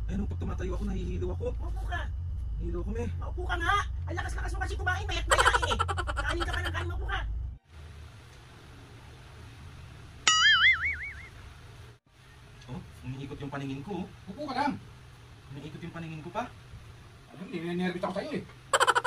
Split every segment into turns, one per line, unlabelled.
Ay, nung pag tumatayo ako, nahihilo ako.
Maupo ka.
Nahihilo ako, me.
Maupo ka nga. Ang lakas-lakas mo kasi kumain, mayat maya eh. Kanin ka pa ng kanin, maupo ka.
Oh, umiikot yung paningin ko.
Upo ka lang.
Umiikot yung paningin ko pa.
Ano, ninenervous ako sa'yo eh.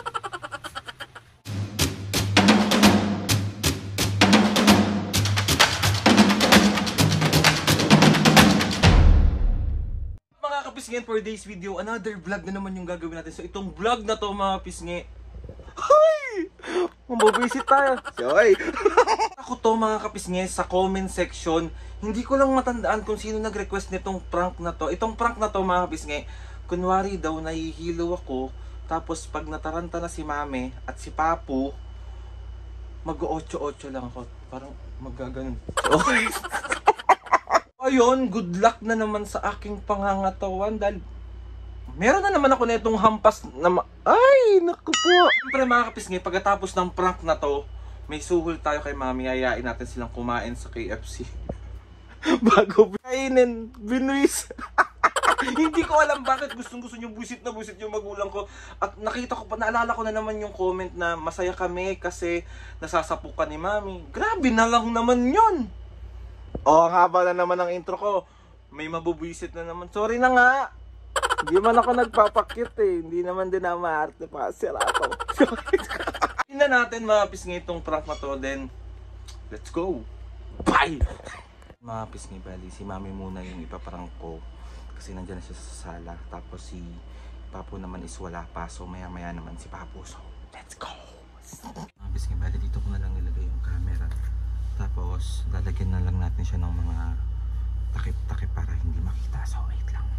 Mga kapisngin, for today's video, another vlog na naman yung gagawin natin. So itong vlog na to, mga kapisngi, ay! Mababisit tayo. Yoy! Ako to, mga kapisngi, sa comment section, hindi ko lang matandaan kung sino nag-request nitong prank na to. Itong prank na to, mga kapisngi, kunwari daw, nahihilo ako, tapos pag nataranta na si Mame at si Papu, mag-8-8 lang ako. Parang magaganon. Okay. Ayun, good luck na naman sa aking pangangatawan dahil meron na naman ako na itong hampas na ay, naku po. Siyempre mga kapisngi, pagkatapos ng prank na to, may suhol tayo kay Mami. Hayain natin silang kumain sa KFC. Bago kainin, binuis. Hindi ko alam bakit gustong-gusto nyo busit na busit yung magulang ko. At nakita ko pa, naalala ko na naman yung comment na masaya kami kasi nasasapukan ni Mami. Grabe na lang naman yun. Oh, ang haba na naman ang intro ko. May mabubuisit na naman. Sorry na nga. Hindi man ako nagpapakit eh. Hindi naman din na maarte pa. Sira ako. Tingnan natin mga pisngi itong prank na to. Then, let's go. Bye! Mga pisngi, bali, si Mami muna yung ipaprank ko. Kasi nandiyan na siya sa sala. Tapos si Papu naman is wala pa. So maya maya naman si Papu. So, let's go! Mga pisngi, bali, dito ko na lang nilagay yung camera. Tapos, lalagyan na lang natin siya ng mga takip-takip para hindi makita. So, wait lang.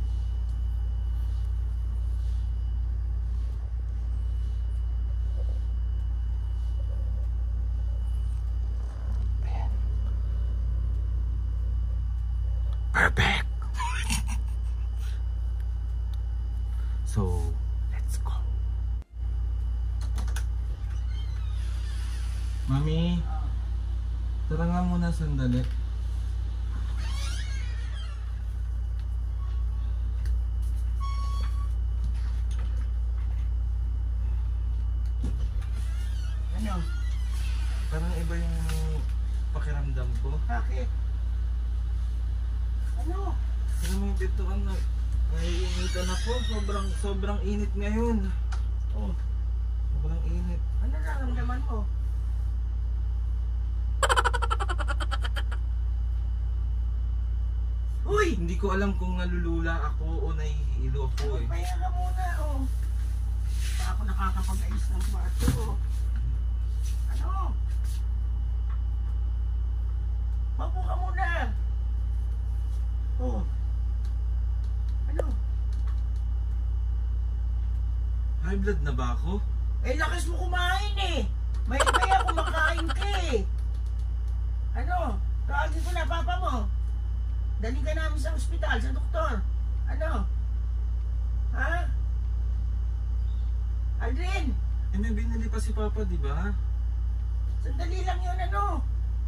Ayan. Perfect! So, let's go. Mami? Tara nga muna sandali.
Ano?
Parang iba yung pakiramdam ko.
Bakit? Ano?
Ano mo yung dito ano? Naiinitan ako. Sobrang init ngayon.
Oh,
Sobrang init.
ano nararamdaman mo? Uy!
Hindi ko alam kung nalulula ako o nahihilo ako eh.
Paya ka muna, oh. Pa ako nakakapag-ayos ng kwarto, oh. Ano? Mapo ka muna. Oh. Ano?
High blood na ba ako?
Eh, lakas mo kumain eh. May kaya kumakain ka eh. Ano? Tawagin ko na papa mo. Dali ka namin sa ospital, sa doktor. Ano? Ha? Aldrin,
Eh, may binili pa si Papa, di ba?
sandali lang yun, ano?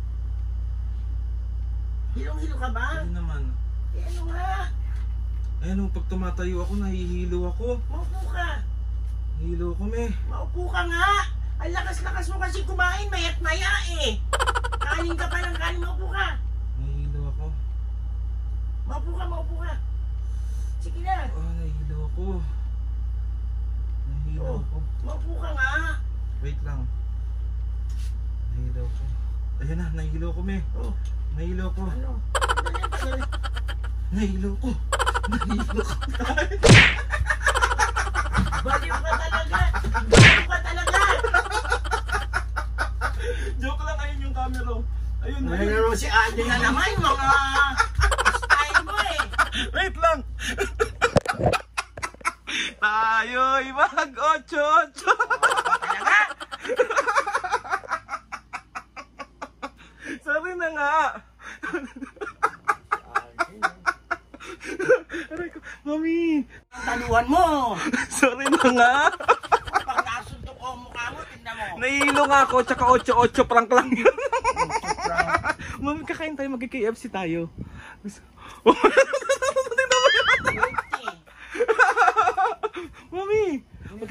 Hilong-hilo ka ba?
Hindi naman.
Eh, ano nga?
Eh, nung pag tumatayo ako, nahihilo ako.
Maupo ka.
Nahihilo ako, me.
Maupo ka nga. Ang lakas-lakas mo kasi kumain, mayat maya eh. Kanin ka pa ng kanin, maupo ka.
Nahihilo ako.
Maupo ka, maupo ka. Sige na.
Oh, nahihilo ako. Nahihilo
Oh,
ako.
maupo ka nga.
Wait lang. Nahihilo ako. Ayan na, nahihilo ako, me.
Oh,
Nahihilo ako.
ano? Dali.
Nahihilo ako. Nahihilo ako.
Baliw ka talaga. Baliw ka talaga.
Joke lang, ayun yung camera. Ayun, ayun.
Nalaro si Andy na naman, mga style mo eh.
Wait lang. Tayo'y mag-8-8.
Talaga?
Sorry na nga. Aray ko, Mami.
Ang taluhan mo.
Sorry na nga.
Pag nasuntok ko ang mukha mo, tingnan mo.
Nahihilo nga ako, tsaka 8-8 prank lang yun. Mami, kakain tayo, mag-KFC tayo. Tingnan mo yun.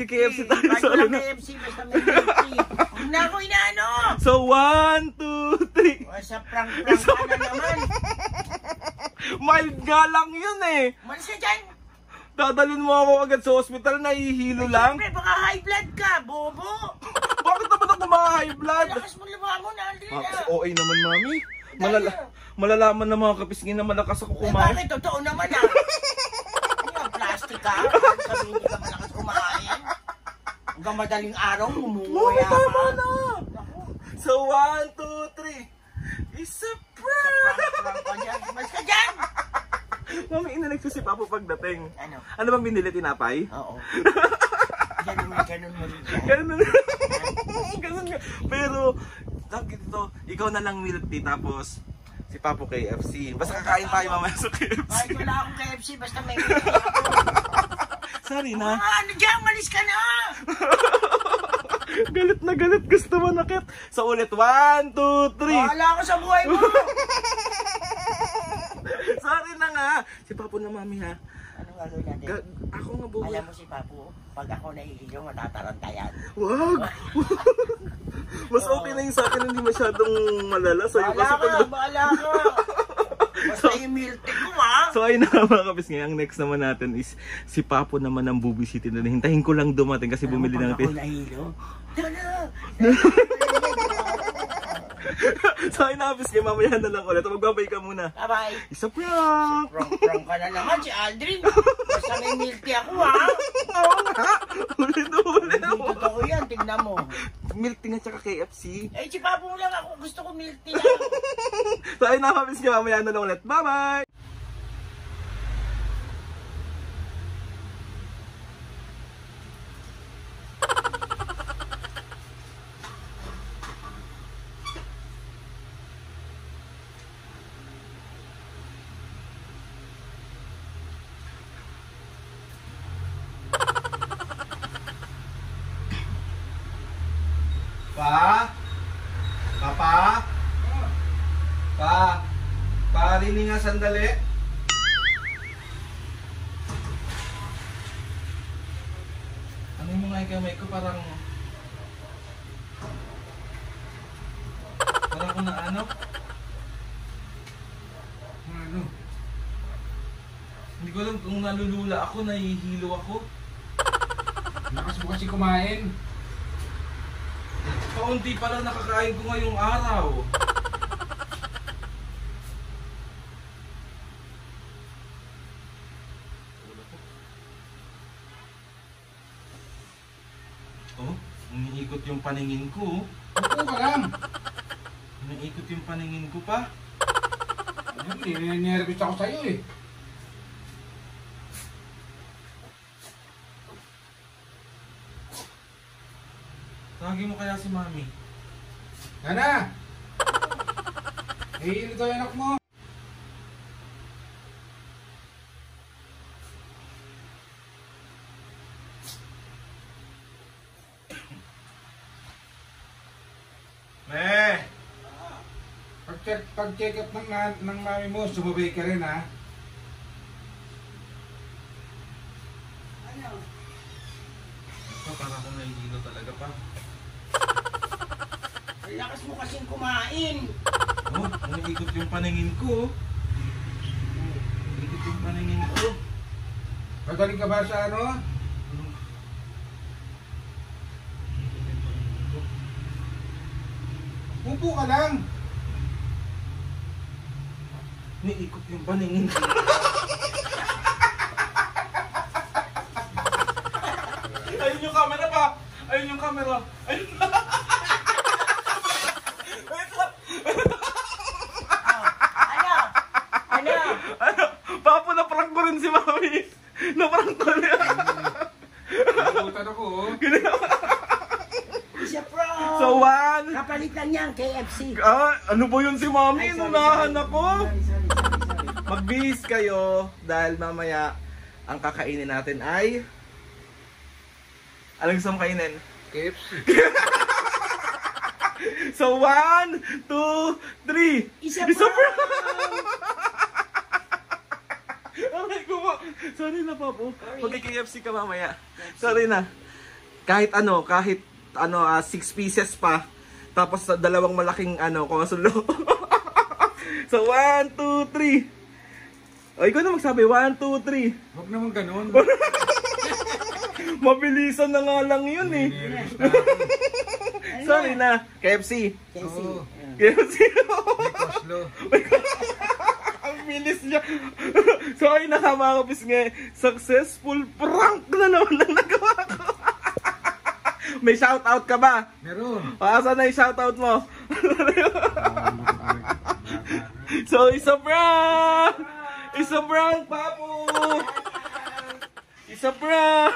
KFC tayo.
Kahit
Sorry
walang
na.
KFC, basta may KFC. Huwag na ako inaano.
So, 1, 2, 3.
O, sa prank-prank ka na naman.
Mild nga lang yun eh.
Malis ka dyan.
Dadalhin mo ako agad sa hospital, nahihilo lang.
Siyempre, baka high blood ka, bobo.
Bakit naman ako ma-high blood?
Malakas mo lumangon na, Aldrin
Kasi
na.
OA naman, mami. Malalaman ng mga kapisngin na malakas ako
Eh,
kumain.
bakit? Totoo naman ah. Ano, plastic ka? Sabi hindi ka malakas kumain. Hanggang madaling araw,
Mami,
umuuya ka.
tama na. So, 1, 2, 3. It's a prank!
Prank ka dyan. Malis ka dyan.
Mami, inalag ko si Papo pagdating.
Ano?
Ano bang binili, tinapay?
Oo. Ganun mo rin dyan.
Ganun. Ganun nga. Pero, bakit ito? Ikaw na lang milk tea, tapos si Papo KFC. Basta kakain tayo mamaya sa KFC.
Kahit wala akong KFC, basta may
Sorry na.
ano dyan, malis ka na.
Galit na galit. Gusto mo nakit. So ulit. 1, 2, 3.
Bahala ka sa buhay mo.
Sorry na nga. Si Papo na, mami, ha.
Ano gagawin natin?
Ako nga buhay.
Alam mo si Papu, pag ako nahihilo, matataranta yan.
Wag! Mas okay na yung sa akin, hindi masyadong malala. Sa'yo kasi pag...
Bahala ka. Basta yung milk tea ko, ha?
So ayun na nga, mga kapis, ngayon, ang next naman natin is si Papo naman ang bubisitin na. Hintayin ko lang dumating kasi bumili ng
Pag ako nahihilo, tala!
So ayun na, kapis, ngayon, mamaya na lang ulit. Magbabay ka muna.
Bye-bye.
Isa prank!
Prank ka na naman si Aldrin. Basta may milk tea ako, ha?
Oo nga! Ulit.
Hindi totoo yan, tignan mo.
Milk tea at saka KFC.
Eh, si Papu lang ako. Gusto ko milk tea lang.
So ayun na, kapis, ngayon, mamaya na lang ulit. Bye-bye! Pa? Papa? Pa? Parini nga sandali. Ano yung mga ikamay ko? Parang kung na ano?
Ano?
Hindi ko alam kung nalulula ako, nahihilo ako.
Lakas mo kasi kumain.
Kaunti pa lang nakakain ko ngayong araw. Oh, umiikot yung paningin ko.
Upo ka lang.
Umiikot yung paningin ko pa.
Ano, ninervous ako sa'yo eh.
Tawagin mo kaya si Mami.
Nana! Nahihilo daw yung anak mo.
Me!
Pag-check up ng mami mo, sumabay ka rin ha.
Ano?
Ito, parang akong nahihilo talaga pa.
Ang lakas mo kasing kumain.
Oh, umiikot yung paningin ko. Umiikot yung paningin ko.
Pagaling ka ba sa ano? Upo ka lang.
Umiikot yung paningin ko. Ayun yung camera pa! Ayun yung camera! Ayun! Wait lang!
Ano? Ano?
Ano? Papo, na-prank ko rin si Mami! Na-prank ko rin!
Nakutan ako oh.
Isa prank.
So, 1!
Kapalit lang yan, KFC.
Ano ba yun si Mami?
Ay, sorry,
Inunahan
sorry.
ako!
Sorry.
Magbihis kayo dahil mamaya ang kakainin natin ay... Anong gusto mong kainin?
KFC.
So, 1, 2, 3!
Isa
Isa
prank.
Aray ko po. Sorry na, Papo. Mag-KFC ka mamaya. Sorry na. kahit 6 pieces pa. Tapos sa dalawang malaking konsulo. So 1, 2, 3. O ikaw na magsabi, 1, 2, 3.
Huwag naman ganun.
Mabilisan na nga lang yun eh.
Nervous na ako.
Sorry na. KFC.
Kasi,
Oo.
KFC.
May Coslo.
Ang bilis niya. So ayun na nga mga kapisngi. Successful prank na naman ang nagawa ko. May shoutout ka ba?
Meron.
Asan na yung shoutout mo? So isa prank! Isa prank, papo! Isa prank!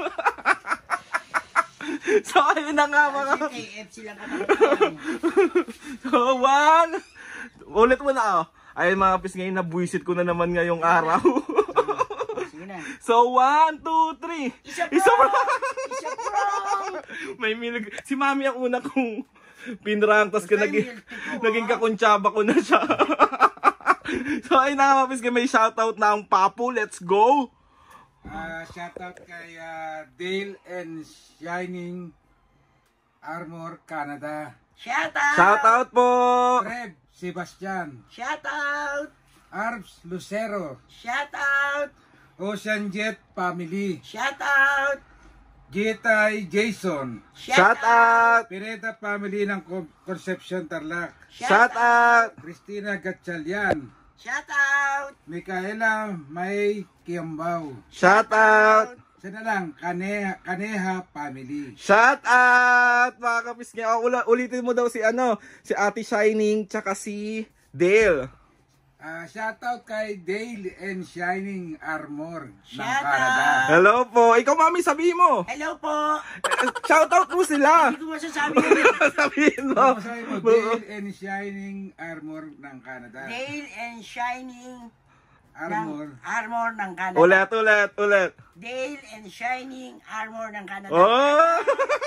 So ayun na nga mga
KFC lang kapag.
So, 1. Ulit mo na Ayun mga kapis ngayon, nabuisit ko na naman ngayong araw.
Sige na.
So, 1, 2, 3.
Isa
Isa
prank!
prank!
Isa prank!
May milig. Si mami ang una kong pinrank, tas naging kakuntsaba ko na siya. So, ayun na nga mga kapis ngayon, may shoutout na ang Papu. Let's go!
Shoutout kay Dale and Shining Armor Canada.
Shoutout!
Shoutout po!
Trev Sebastian.
Shoutout!
Arbs Lucero.
Shoutout!
Ocean Jet Family.
Shoutout!
Gitay Jason.
Shoutout!
Pireta Family ng Concepcion Tarlac.
Shoutout!
Christina Gatchalian.
Shoutout!
Micaela May Kiambao.
Shoutout!
Isa na lang, Kaneha Family.
Shoutout! Mga kapisngi. Ulitin mo daw si Ate Shining tsaka si Dale.
Shoutout kay Dale and Shining Armor ng
Shoutout!
Canada.
Hello po. Ikaw mami, sabihin mo.
Hello po!
Shoutout mo sila.
Hindi ko masasabi yun.
Sabihin mo.
Masabi mo, Dale and Shining Armor ng Canada.
Dale and Shining
Armor.
Armor ng Canada.
Ulit.
Dale and Shining Armor ng Canada.
Oh!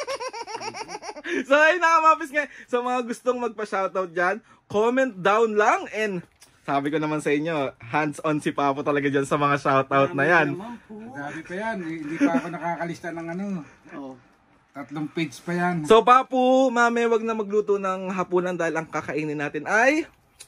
So ayun na mga kapisngi. Sa mga gustong magpa-shoutout dyan, comment down lang and sabi ko naman sa inyo, hands-on si Papo talaga dyan sa mga shoutout na yan.
Naman po.
Dami pa yan. Hindi pa ako nakakalista ng
Oh.
3 page pa yan.
So Papo, mami, wag na magluto ng hapunan dahil ang kakainin natin ay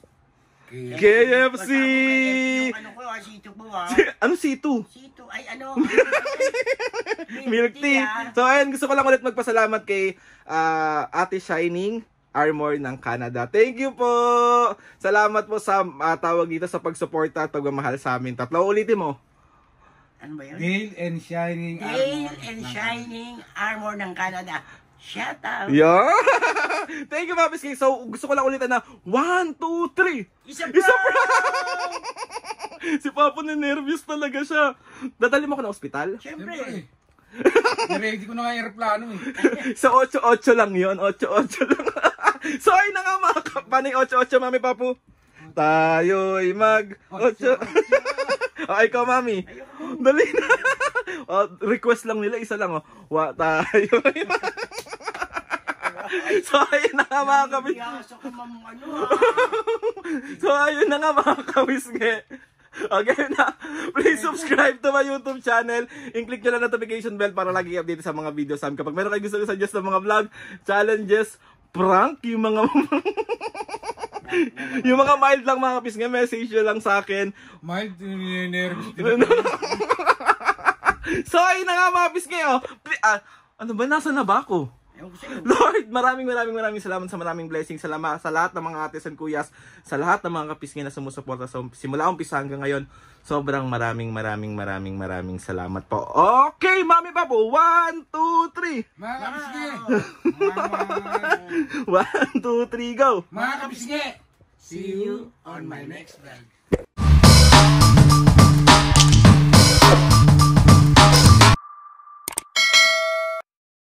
KFC!
Ano ko, sito po
Ano C2?
Sito, ay ano?
Milk tea. So ayun, gusto ko lang ulit magpasalamat kay Ate Shining Armor ng Canada. Thank you po! Salamat po sa tawag dito sa pagsuporta at pagmamahal sa amin. Tatlo, ulitin mo.
Ano ba yun?
Dale and Shining
Dale
Armor.
and Shining Armor ng Canada. Shout out!
Yeah! Thank you, Mabis King. So, gusto ko lang ulitin na 1, 2, 3.
Isa
Isa
prank!
Si Papa na nervous talaga siya. Dadali mo ako na ospital?
Siyempre.
Siyempre. Ready ko na nga yung aeroplano eh.
Sa 8-8 lang yun. 8-8 lang. So, ayun na nga mga kapanay 8-8, Mami Papu. Tayo'y mag 8. Okay, ikaw, Mami. Dali na. Request lang nila, isa lang. Tayo'y mag... So, ayun na nga mga kabis. So, ayun na nga mga kabisngi. Okay na. Please subscribe to my YouTube channel. I-click nyo lang notification bell para lagi update sa mga videos namin. Kapag meron kayo gusto suggest ng mga vlog, challenges, prank, yung mga yung mga mild lang mga kabisngi, message nyo lang sa akin.
Mild, nervous din.
So, ayun na nga mga kabisngi. Ano ba? Nasa na ba ako? Lord, maraming salamat sa maraming blessings. Salamat sa lahat ng mga ates and kuyas, sa lahat ng mga kapisngi na sumusuporta sa simula umpisa hanggang ngayon. Sobrang maraming salamat po. Okay, Mami Papo, 1, 2, 3.
Mga kapisngi!
1, 2, 3, go!
Mga kapisngi!
See you on my next vlog.